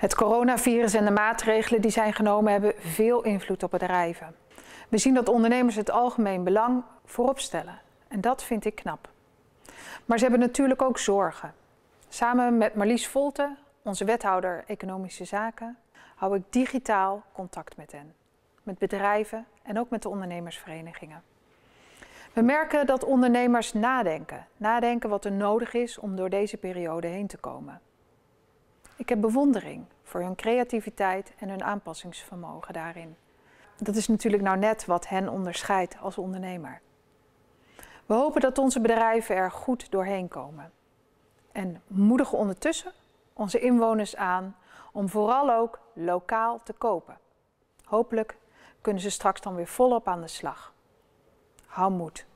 Het coronavirus en de maatregelen die zijn genomen hebben veel invloed op bedrijven. We zien dat ondernemers het algemeen belang voorop stellen. En dat vind ik knap. Maar ze hebben natuurlijk ook zorgen. Samen met Marlies Volte, onze wethouder Economische Zaken, hou ik digitaal contact met hen. Met bedrijven en ook met de ondernemersverenigingen. We merken dat ondernemers nadenken wat er nodig is om door deze periode heen te komen. Ik heb bewondering voor hun creativiteit en hun aanpassingsvermogen daarin. Dat is natuurlijk nou net wat hen onderscheidt als ondernemer. We hopen dat onze bedrijven er goed doorheen komen. En moedigen ondertussen onze inwoners aan om vooral ook lokaal te kopen. Hopelijk kunnen ze straks dan weer volop aan de slag. Hou moed.